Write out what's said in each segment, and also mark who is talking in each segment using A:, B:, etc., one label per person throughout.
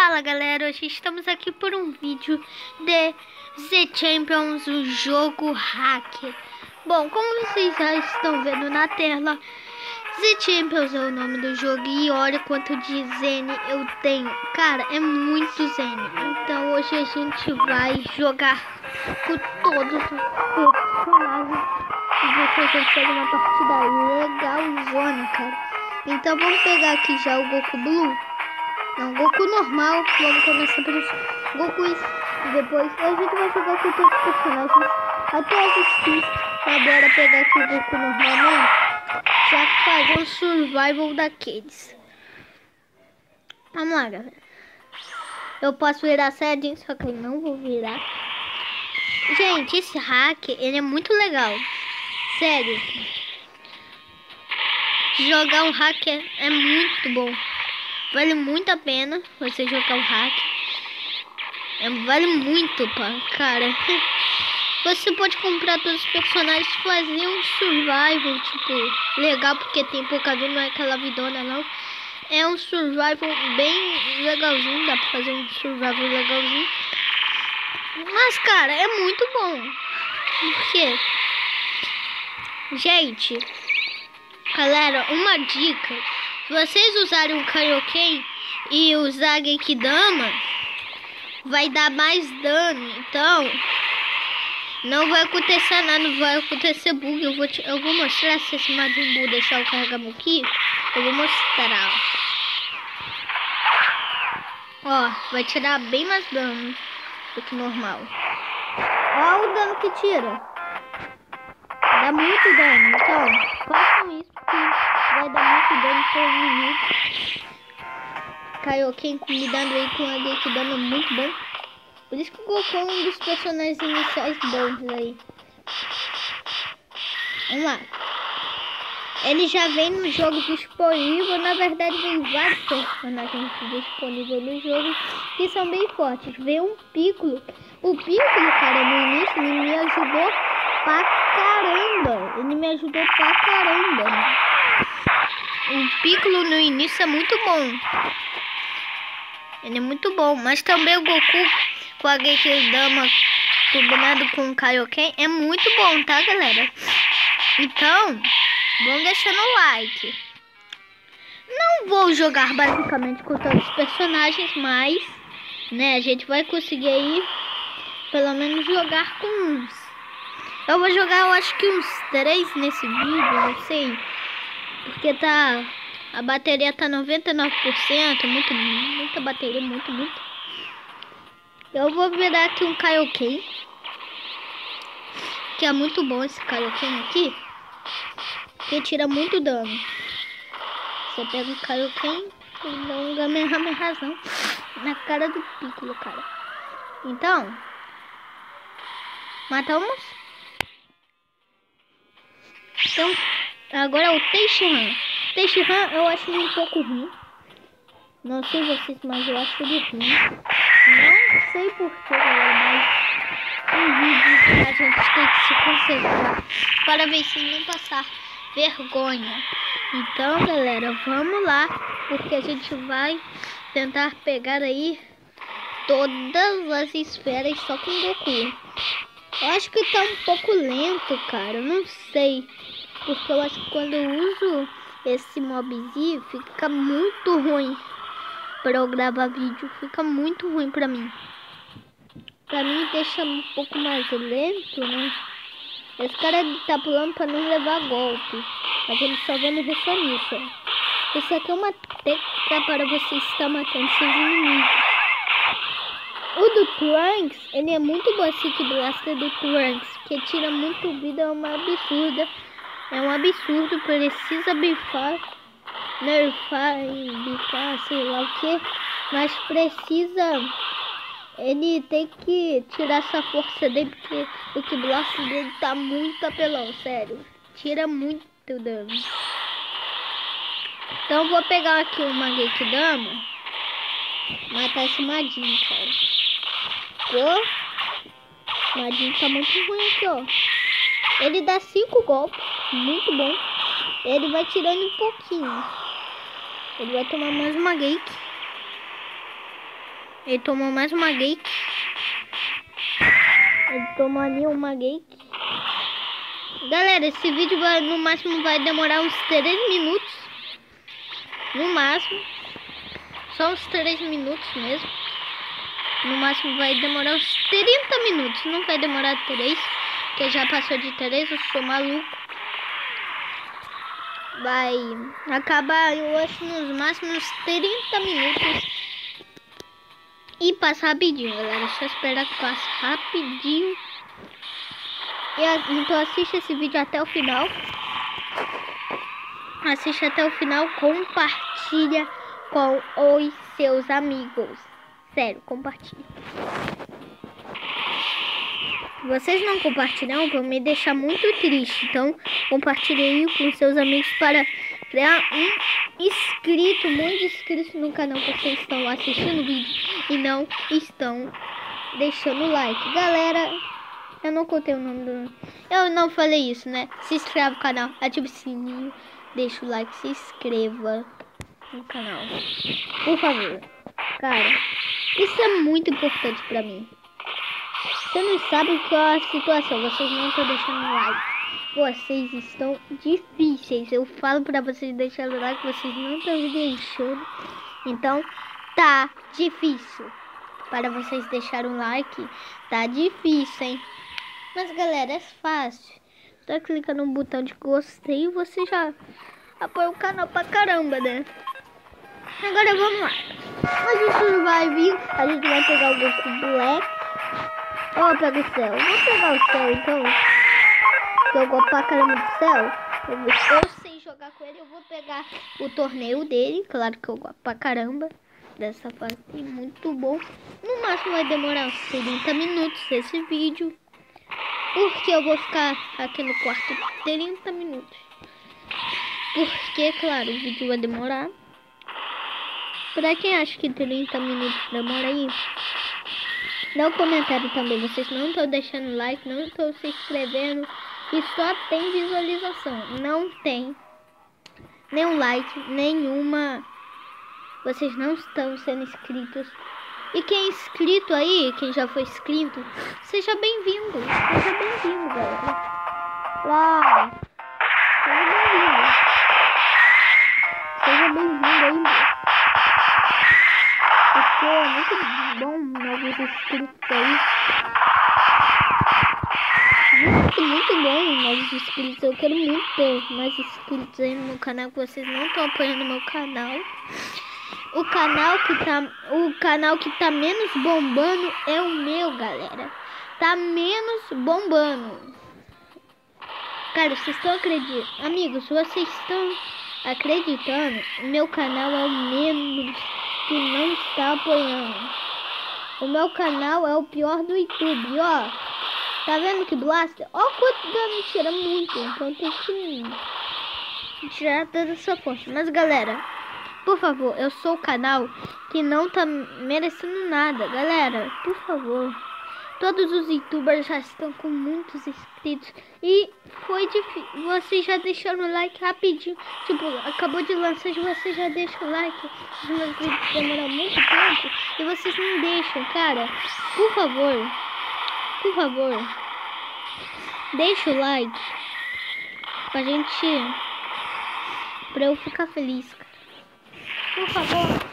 A: Fala galera, hoje estamos aqui por um vídeo de The Champions, o jogo hacker. Bom, como vocês já estão vendo na tela, The Champions é o nome do jogo e olha quanto de Zen eu tenho. Cara, é muito Zen. Então hoje a gente vai jogar com todos os personagens e ver se a gente pega uma partida legalzona, cara. Então vamos pegar aqui já o Goku Blue. Não, Goku normal, vamos começar pelos Goku e depois a gente vai jogar com todos os personagens até assistir. Agora pegar aqui o Goku normalmente, já fazer o survival daqueles. Vamos lá, galera. Eu posso virar Saiyajin, só que eu não vou virar. Gente, esse hack, ele é muito legal. Sério. Jogar um hack é muito bom. Vale muito a pena você jogar o hack. Vale muito, cara. Você pode comprar todos os personagens e fazer um survival, tipo, legal, porque tem pouca vida, não é aquela vidona, não. É um survival bem legalzinho, dá pra fazer um survival legalzinho. Mas, cara, é muito bom. Por quê? Gente, galera, uma dica. Se vocês usarem o Kaioken e usar Genkidama, vai dar mais dano. Então, não vai acontecer nada, não vai acontecer bug. Eu vou mostrar se esse Majin Buu deixar o carregamento aqui. Eu vou mostrar. Ó, vai tirar bem mais dano do que normal. Ó o dano que tira. Dá muito dano. Então, façam isso porque vai dar muito dano por minuto. Kaioken combinado aí com a Genkidama é muito bom. Por isso que o Goku é um dos personagens iniciais bons aí. Vamos lá. Ele já vem no jogo disponível. Na verdade, vem vários personagens disponíveis no jogo que são bem fortes. Vem um Piccolo. O Piccolo, cara, no início ele me ajudou pra caramba. O Piccolo no início é muito bom. Ele é muito bom. Mas também o Goku com a Genkidama combinado com o Kaioken é muito bom, tá, galera? Então, vão deixando o like. Não vou jogar basicamente com todos os personagens, mas, né, a gente vai conseguir aí, pelo menos, jogar com uns. Eu vou jogar, eu acho que uns 3 nesse vídeo, não sei. Porque a bateria tá 99%, muita bateria, muito. Eu vou virar aqui um Kaioken, que é muito bom esse Kaioken aqui, que tira muito dano. Você pega o Kaioken e dá um Kamehameha na cara do Piccolo, cara. Então, matamos. Então, agora é o Tenshinhan. Tenshinhan eu acho ele um pouco ruim. Não sei vocês, mas eu acho ele ruim. Não sei porquê, galera, mas um vídeo a gente tem que se concentrar para ver se não passar vergonha. Então, galera, vamos lá, porque a gente vai tentar pegar aí todas as esferas só com Goku. Eu acho que tá um pouco lento, cara, eu não sei. Porque eu acho que quando eu uso esse mobzinho fica muito ruim para eu gravar vídeo. Fica muito ruim pra mim. Pra mim deixa um pouco mais lento, né? Esse cara tá pulando pra não levar golpe. Mas ele só vai me deixar nisso. Isso aqui é uma técnica para você estar matando seus inimigos. O do Trunks, ele é muito bom, esse Kid Blaster do Trunks, que tira muito vida, é uma absurda. É um absurdo, precisa bifar, nerfar, bifar, sei lá o que. Mas precisa, ele tem que tirar essa força dele, porque o Kid Blaster dele tá muito apelão, sério. Tira muito dano. Então vou pegar aqui uma Genkidama, matar esse Majin, cara. Pô, Majin tá muito ruim aqui, ó. Ele dá 5 golpes, muito bom. Ele vai tirando um pouquinho. Ele vai tomar mais uma Genki. Ele tomou mais uma gate. Ele tomou ali uma gate. Galera, esse vídeo no máximo vai demorar uns 3 minutos. No máximo. Só uns 3 minutos mesmo. No máximo vai demorar uns 30 minutos. Não vai demorar 3. Porque já passou de 3, eu sou maluco. Vai acabar, eu acho, nos máximos 30 minutos. E passa rapidinho, galera. Só esperar que passe rapidinho. Então assiste esse vídeo até o final. Assiste até o final. Compartilha com os seus amigos. Sério, compartilha. Vocês não compartilham, vão me deixar muito triste. Então, compartilhe aí com seus amigos para criar um inscrito, muito inscrito no canal, que vocês estão assistindo o vídeo e não estão deixando like. Galera, eu não contei o nome do... Eu não falei isso, né? Se inscreva no canal, ative o sininho, deixa o like, se inscreva no canal. Por favor. Cara, isso é muito importante pra mim. Você não sabe qual é a situação, vocês não estão deixando like. Vocês estão difíceis. Eu falo pra vocês deixarem like, vocês não estão me deixando. Então, tá difícil. Para vocês deixarem um like, tá difícil, hein? Mas, galera, é fácil. Só clica no botão de gostei e você já apoia o canal pra caramba, né? Agora vamos lá. A gente vai vir, a gente vai pegar o Goku Black. Ó, pega o céu. Vou pegar o céu, então. Eu gosto pra caramba do céu. Eu sei jogar com ele. Eu vou pegar o torneio dele. Claro que eu gosto pra caramba dessa fase. Muito bom. No máximo vai demorar uns 30 minutos esse vídeo. Porque eu vou ficar aqui no quarto 30 minutos. Porque, claro, o vídeo vai demorar. Pra quem acha que 30 minutos demora aí, dá um comentário também. Vocês não estão deixando like, não estão se inscrevendo. E só tem visualização. Não tem nenhum like, nenhuma. Vocês não estão sendo inscritos. E quem é inscrito aí, quem já foi inscrito, seja bem-vindo. Seja bem-vindo, galera. Seja bem-vindo. Seja bem-vindo aí. Porque é muito bom novos inscritos aí. Muito bom novos inscritos. Eu quero muito ter mais inscritos aí no meu canal, que vocês não estão apoiando meu canal. O canal que tá menos bombando é o meu, galera. Tá menos bombando. Cara, vocês estão acreditando? Amigos, vocês estão acreditando? Meu canal é o menos que não está apoiando. O meu canal é o pior do YouTube, ó. Tá vendo que blaster? Ó quanto dano tira, muito. Então tem que tirar toda essa força. Mas galera, por favor, eu sou o canal que não tá merecendo nada. Galera, por favor. Todos os youtubers já estão com muitos inscritos. E foi difícil. Vocês já deixaram o like rapidinho. Tipo, acabou de lançar e você já deixa o like. Os meus vídeos demoram muito tempo. E vocês não deixam, cara. Por favor. Por favor. Deixa o like. Pra gente... Pra eu ficar feliz, cara. Por favor.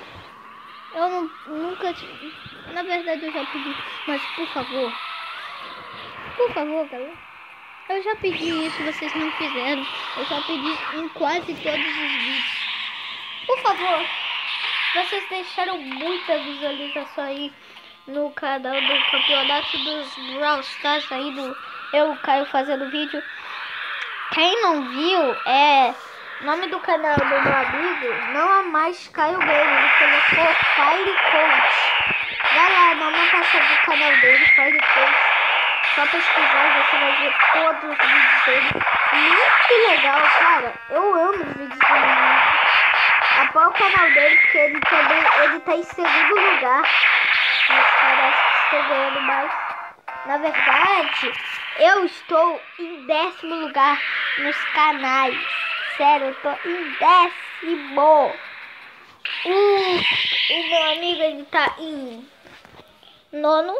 A: Eu nunca... Na verdade eu já pedi. Mas por favor. Por favor, galera. Eu já pedi isso, vocês não fizeram. Eu já pedi em quase todos os vídeos. Por favor. Vocês deixaram muita visualização aí no canal do campeonato dos Brawl Stars aí do Eu Caio fazendo vídeo. Quem não viu, o nome do canal do meu amigo não é mais Caio Game, ele colocou Fire Coach. Vai lá, dá uma passada no canal dele, Fire Coach. Só pesquisar, você vai ver todos os vídeos dele. Muito legal, cara. Eu amo os vídeos dele. Apoia o canal dele, porque ele tá em segundo lugar. Mas parece que estou ganhando mais. Na verdade, eu estou em 10º lugar nos canais. Sério, eu tô em 10º. O meu amigo, ele tá em nono.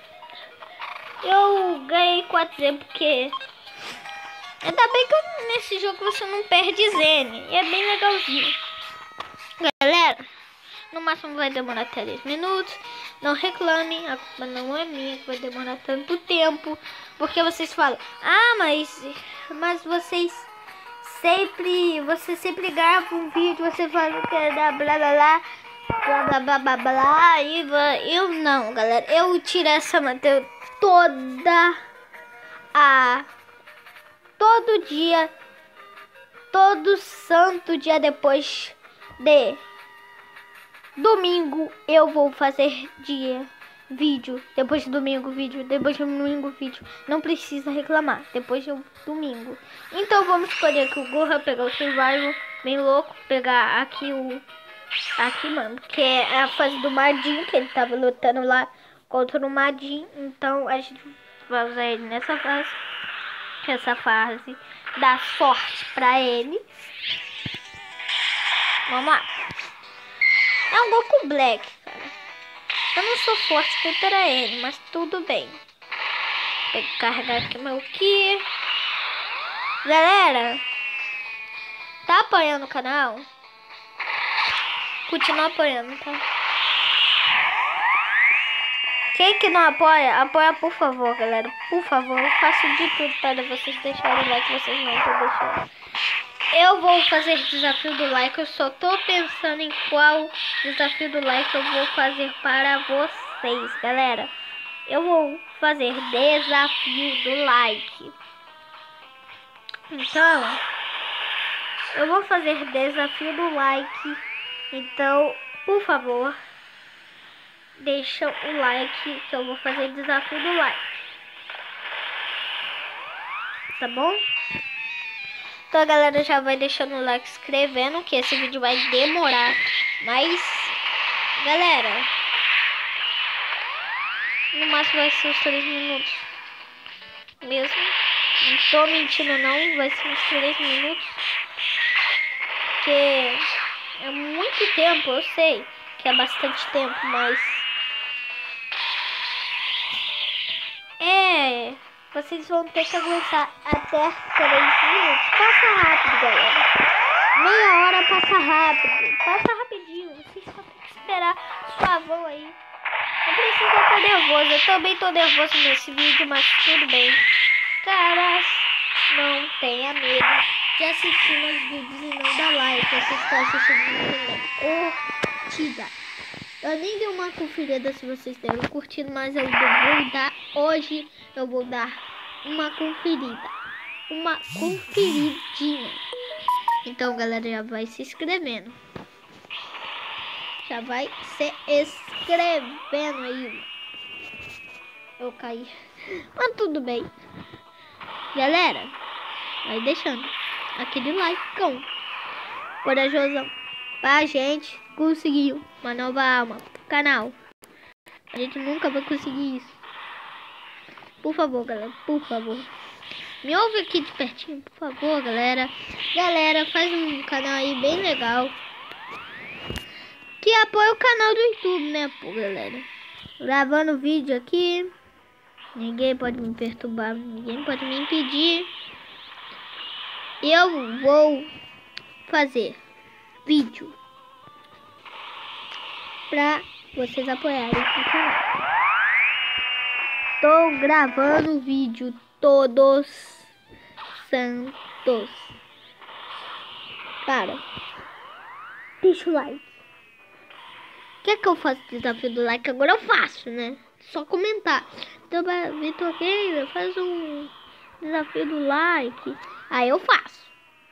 A: Eu ganhei 4Z porque... Ainda bem que nesse jogo você não perde Zen. E é bem legalzinho. Galera, no máximo vai demorar 3 minutos. Não reclamem, a culpa não é minha que vai demorar tanto tempo. Porque vocês falam, ah, mas você sempre grava um vídeo, você fala que é da blá blá blá, blá blá blá blá blá, e eu não, galera. Eu tiro essa matéria todo dia, todo santo dia depois de domingo eu vou fazer vídeo, depois de domingo vídeo, depois de domingo vídeo. Não precisa reclamar, depois de domingo. Então vamos escolher aqui o Gorra, pegar o Survival, bem louco, pegar aqui mano, que é a fase do Madin, que ele tava lutando lá contra o Madin. Então a gente vai usar ele nessa fase. Essa fase dá sorte pra ele. Vamos lá. É um Goku Black, cara. Eu não sou forte contra ele, mas tudo bem. Tem que carregar aqui meu Ki. Galera, tá apoiando o canal? Continua apoiando, tá? Quem que não apoia, apoia por favor, galera. Por favor, eu faço de tudo para vocês deixarem o like, vocês não estão deixando. Eu vou fazer desafio do like, eu só tô pensando em qual desafio do like eu vou fazer para vocês, galera. Eu vou fazer desafio do like. Então, eu vou fazer desafio do like. Então, por favor, deixa o like que eu vou fazer desafio do like. Tá bom? Então a galera já vai deixando o like, escrevendo, que esse vídeo vai demorar. Mas, galera, no máximo vai ser uns 3 minutos. Mesmo. Não tô mentindo não, vai ser uns 3 minutos. Porque é muito tempo, eu sei que é bastante tempo, mas... vocês vão ter que aguentar até 3 minutos. Passa rápido, galera. Meia hora passa rápido. Passa rapidinho. Vocês só tem que esperar suavão aí. Não precisa estar nervoso. Eu também tô nervoso nesse vídeo, mas tudo bem. Caras, não tenha medo de assistir meus vídeos e não dar like. Vocês estão assistindo curtida. Eu nem dei uma conferida se vocês deram curtido, mas eu vou dar hoje. Eu vou dar uma conferida. Uma conferidinha. Então, galera, já vai se inscrevendo. Já vai se inscrevendo aí. Eu caí. Mas tudo bem. Galera, vai deixando aquele like corajosão pra gente conseguir uma nova alma pro canal. A gente nunca vai conseguir isso. Por favor, galera, por favor. Me ouve aqui de pertinho, por favor, galera. Galera, faz um canal aí bem legal. Que apoia o canal do YouTube, né, pô, galera. Gravando vídeo aqui. Ninguém pode me perturbar, ninguém pode me impedir. Eu vou fazer vídeo pra vocês apoiarem o canal. Tô gravando vídeo todos santos. Cara, deixa o like. Quer que eu faça o desafio do like? Agora eu faço, né? Só comentar. Então, Vitor Gamer, faz um desafio do like. Aí eu faço.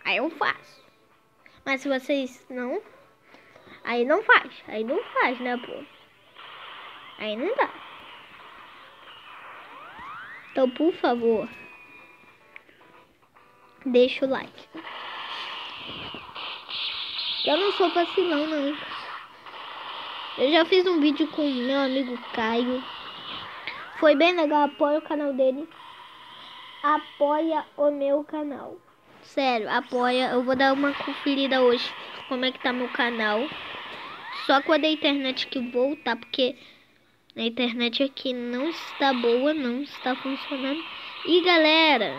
A: Mas se vocês não... Aí não faz, né, pô? Aí não dá. Então, por favor, deixa o like. Eu não sou vacilão, não. Eu já fiz um vídeo com meu amigo Caio. Foi bem legal, apoia o canal dele. Apoia o meu canal. Sério, apoia. Eu vou dar uma conferida hoje como é que tá meu canal. Só quando a internet que voltar, porque a internet aqui não está boa, não está funcionando. E galera,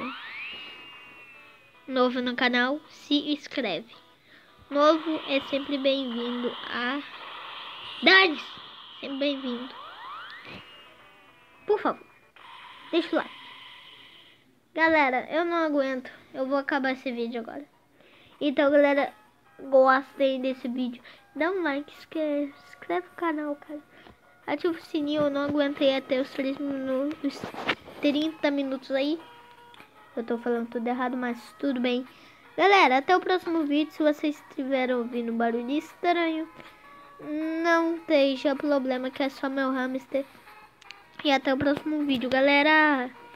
A: novo no canal, se inscreve. Novo é sempre bem-vindo a Dani, sempre bem-vindo. Por favor, deixa o like. Galera, eu não aguento. Eu vou acabar esse vídeo agora. Então, galera, gostem desse vídeo. Dá um like, inscreve no canal, cara. Ativa o sininho, eu não aguentei até os 30 minutos aí. Eu tô falando tudo errado, mas tudo bem. Galera, até o próximo vídeo. Se vocês estiverem ouvindo barulho estranho, não deixa problema, que é só meu hamster. E até o próximo vídeo, galera.